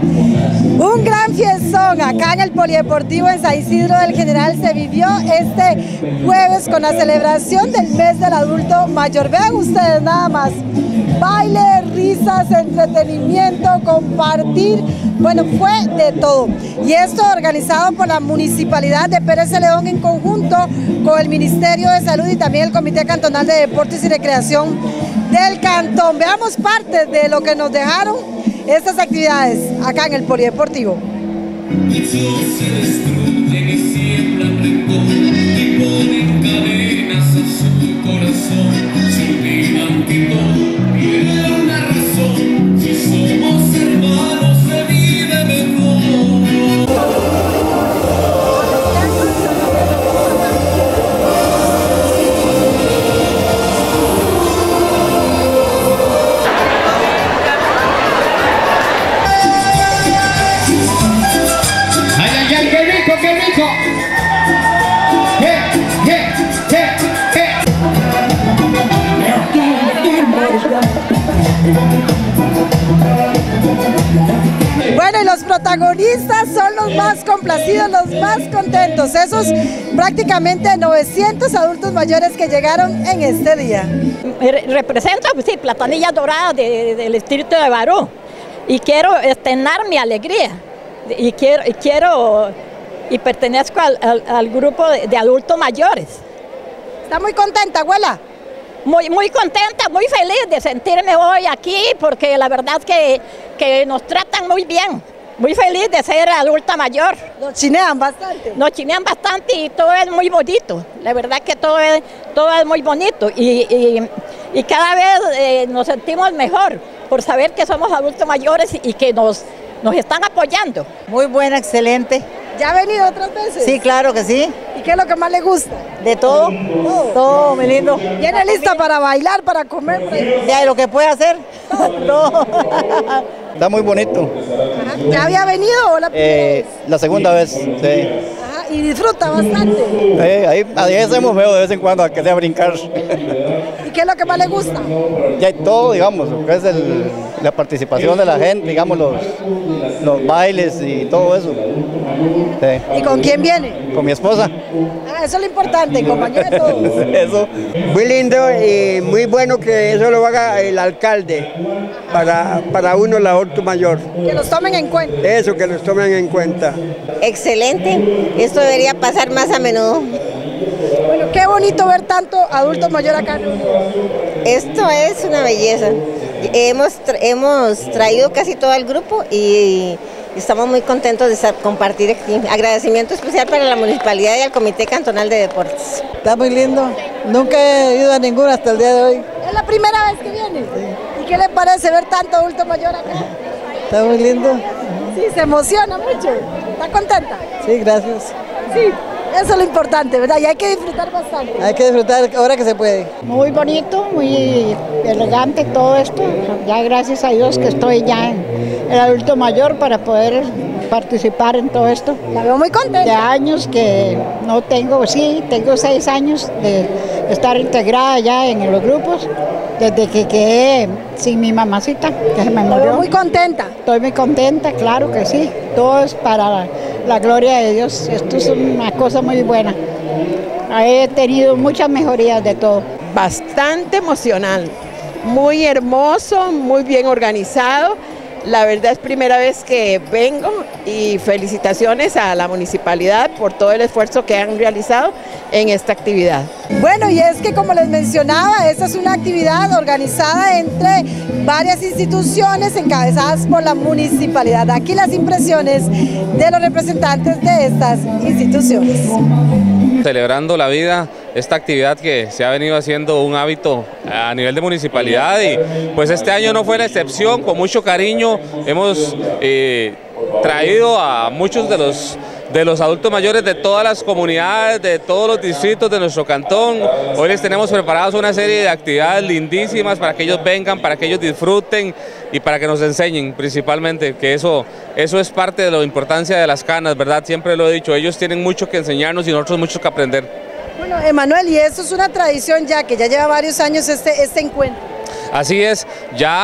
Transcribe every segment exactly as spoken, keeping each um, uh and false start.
Un gran fiestón acá en el Polideportivo en San Isidro del General se vivió este jueves con la celebración del mes del adulto mayor. Vean ustedes nada más, baile, risas, entretenimiento, compartir, bueno, fue de todo. Y esto organizado por la Municipalidad de Pérez Celedón en conjunto con el Ministerio de Salud y también el Comité Cantonal de Deportes y Recreación del Cantón. Veamos parte de lo que nos dejaron estas actividades acá en el Polideportivo. Bueno, y los protagonistas son los más complacidos, los más contentos, esos prácticamente novecientos adultos mayores que llegaron en este día. Represento, pues sí, Platanillas Doradas de, de, del distrito de Barú y quiero estrenar mi alegría y quiero, y, quiero, y pertenezco al, al, al grupo de, de adultos mayores. ¿Está muy contenta, abuela? Muy, muy contenta, muy feliz de sentirme hoy aquí porque la verdad que, que nos tratan muy bien. Muy feliz de ser adulta mayor. Nos chinean bastante. Nos chinean bastante y todo es muy bonito. La verdad que todo es, todo es muy bonito y, y, y cada vez eh, nos sentimos mejor por saber que somos adultos mayores y que nos, nos están apoyando. Muy buena, excelente. ¿Ya ha venido otras veces? Sí, claro que sí. ¿Y qué es lo que más le gusta? De todo, todo, todo muy lindo. ¿Viene lista para bailar, para comer? Para... Ya, lo que puede hacer, todo. Está muy bonito. Ajá. ¿Ya había venido o la primera eh, vez? La segunda vez, sí. Ajá. ¿Y disfruta bastante? Eh, ahí, ahí hacemos veo de vez en cuando, que sea brincar. ¿Y qué es lo que más le gusta? Ya hay todo, digamos, lo que es el, la participación de la gente, digamos, los, los bailes y todo eso. Sí. ¿Y con quién viene? Con mi esposa. Ah, eso es lo importante, compañero de todos. Eso. Muy lindo y muy bueno que eso lo haga el alcalde para, para uno, el adulto mayor. Que los tomen en cuenta. Eso, que los tomen en cuenta. Excelente, esto debería pasar más a menudo. Bueno, qué bonito ver tanto adulto mayor acá. Esto es una belleza. Hemos, tra hemos traído casi todo el grupo y estamos muy contentos de compartir aquí. Agradecimiento especial para la Municipalidad y al Comité Cantonal de Deportes. Está muy lindo. Nunca he ido a ninguno hasta el día de hoy. ¿Es la primera vez que viene? Sí. ¿Y qué le parece ver tanto adulto mayor acá? Está muy lindo. Sí, se emociona mucho. ¿Está contenta? Sí, gracias. Sí, eso es lo importante, ¿verdad? Y hay que disfrutar bastante. Hay que disfrutar ahora que se puede. Muy bonito, muy elegante todo esto. Ya gracias a Dios que estoy ya en el adulto mayor para poder participar en todo esto. La veo muy contenta. De años que no tengo, sí, tengo seis años de estar integrada ya en los grupos, desde que quedé sin mi mamacita, que se me murió. La veo muy contenta. Estoy muy contenta, claro que sí. Todo es para la, la gloria de Dios. Esto es una cosa muy buena. He tenido muchas mejorías de todo. Bastante emocional, muy hermoso, muy bien organizado. La verdad es primera vez que vengo y felicitaciones a la municipalidad por todo el esfuerzo que han realizado en esta actividad. Bueno, y es que como les mencionaba, esta es una actividad organizada entre varias instituciones encabezadas por la municipalidad. Aquí las impresiones de los representantes de estas instituciones. Celebrando la vida, esta actividad que se ha venido haciendo un hábito a nivel de municipalidad y pues este año no fue la excepción. Con mucho cariño hemos eh, traído a muchos de los de los adultos mayores de todas las comunidades, de todos los distritos de nuestro cantón. Hoy les tenemos preparados una serie de actividades lindísimas para que ellos vengan, para que ellos disfruten y para que nos enseñen principalmente, que eso, eso es parte de la importancia de las canas, ¿verdad? Siempre lo he dicho, ellos tienen mucho que enseñarnos y nosotros mucho que aprender. Bueno, Emanuel, y esto es una tradición ya, que ya lleva varios años este, este encuentro. Así es, ya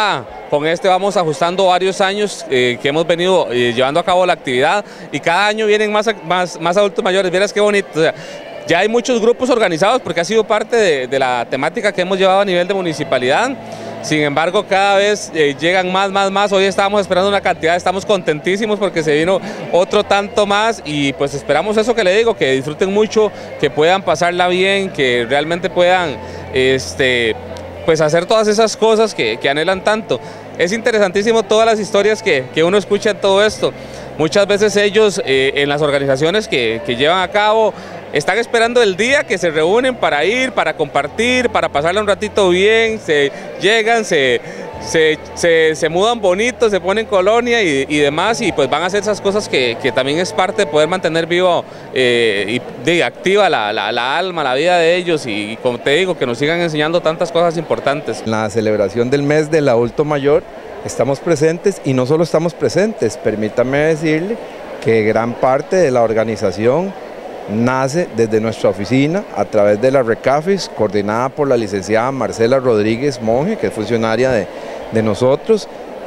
con este vamos ajustando varios años eh, que hemos venido eh, llevando a cabo la actividad y cada año vienen más, más, más adultos mayores. Vieras qué bonito. O sea, ya hay muchos grupos organizados porque ha sido parte de, de la temática que hemos llevado a nivel de municipalidad. Sin embargo, cada vez eh, llegan más, más, más. Hoy estábamos esperando una cantidad, estamos contentísimos porque se vino otro tanto más y pues esperamos eso que le digo, que disfruten mucho, que puedan pasarla bien, que realmente puedan este, pues hacer todas esas cosas que, que anhelan tanto. Es interesantísimo todas las historias que, que uno escucha en todo esto. Muchas veces ellos eh, en las organizaciones que, que llevan a cabo están esperando el día que se reúnen para ir, para compartir, para pasarle un ratito bien, se llegan, se, se, se, se mudan bonitos, se ponen colonia y, y demás, y pues van a hacer esas cosas que, que también es parte de poder mantener vivo eh, y de, activa la, la, la alma, la vida de ellos, y, y como te digo, que nos sigan enseñando tantas cosas importantes. En la celebración del mes del adulto mayor estamos presentes, y no solo estamos presentes, permítame decirle que gran parte de la organización nace desde nuestra oficina a través de la RECAFIS, coordinada por la licenciada Marcela Rodríguez Monge, que es funcionaria de, de nosotros,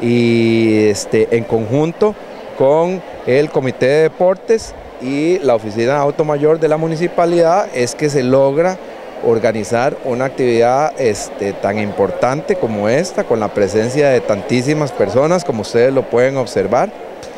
y este, en conjunto con el Comité de Deportes y la Oficina de Adulto Mayor de la Municipalidad es que se logra organizar una actividad este, tan importante como esta, con la presencia de tantísimas personas, como ustedes lo pueden observar.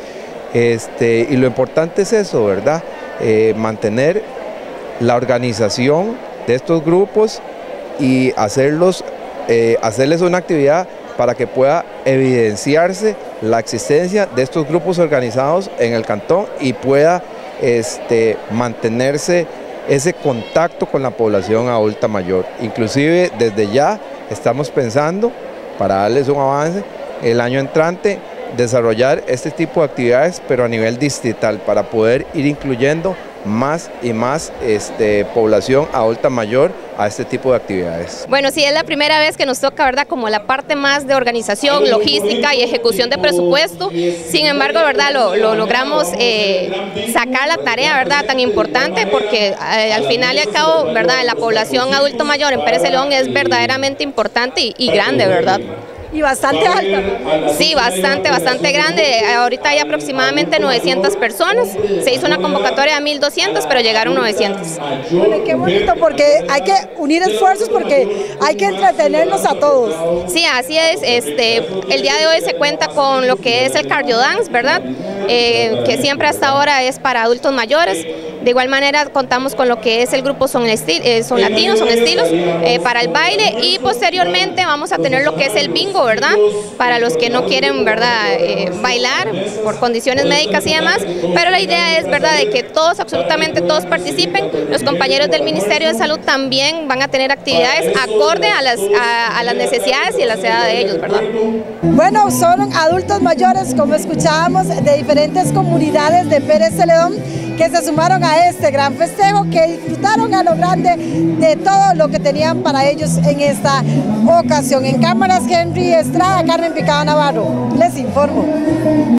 Este, y lo importante es eso, ¿verdad? Eh, mantener la organización de estos grupos y hacerlos, eh, hacerles una actividad para que pueda evidenciarse la existencia de estos grupos organizados en el cantón y pueda este, mantenerse ese contacto con la población adulta mayor. Inclusive desde ya estamos pensando, para darles un avance, el año entrante desarrollar este tipo de actividades, pero a nivel distrital, para poder ir incluyendo más y más este, población adulta mayor a este tipo de actividades. Bueno, sí, es la primera vez que nos toca, ¿verdad?, como la parte más de organización, logística y ejecución de presupuesto. Sin embargo, ¿verdad?, lo, lo logramos eh, sacar la tarea, ¿verdad?, tan importante, porque eh, al final y al cabo, ¿verdad?, la población adulto mayor en Pérez Celedón es verdaderamente importante y, y grande, ¿verdad? Y bastante alta. Sí, bastante, bastante grande. Ahorita hay aproximadamente novecientas personas. Se hizo una convocatoria de mil doscientas, pero llegaron novecientas. Bueno, qué bonito, porque hay que unir esfuerzos porque hay que entretenerlos a todos. Sí, así es. Este, el día de hoy se cuenta con lo que es el cardio dance, ¿verdad? Eh, que siempre hasta ahora es para adultos mayores. De igual manera contamos con lo que es el grupo Son, Estil, eh, son Latinos, Son Estilos, eh, para el baile, y posteriormente vamos a tener lo que es el bingo, ¿verdad? Para los que no quieren, ¿verdad?, eh, bailar por condiciones médicas y demás, pero la idea es, ¿verdad?, de que todos, absolutamente todos participen. Los compañeros del Ministerio de Salud también van a tener actividades acorde a las, a, a las necesidades y a la edad de ellos, ¿verdad? Bueno, son adultos mayores, como escuchábamos, de diferentes comunidades de Pérez Celedón, que se sumaron a este gran festejo, que disfrutaron a lo grande de todo lo que tenían para ellos en esta ocasión. En cámaras, Henry Estrada, Carmen Picado Navarro, les informo.